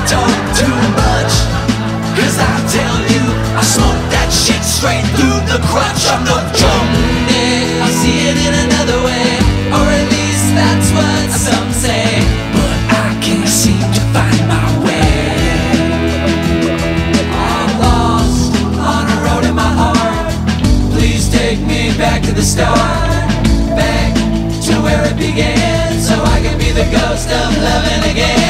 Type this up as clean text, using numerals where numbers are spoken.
Don't do much, 'cause I tell you, I smoke that shit straight through the crutch. I'm no junkie, I see it in another way, or at least that's what some say, but I can't seem to find my way. I'm lost on a road in my heart. Please take me back to the start, back to where it began, so I can be the ghost of loving again.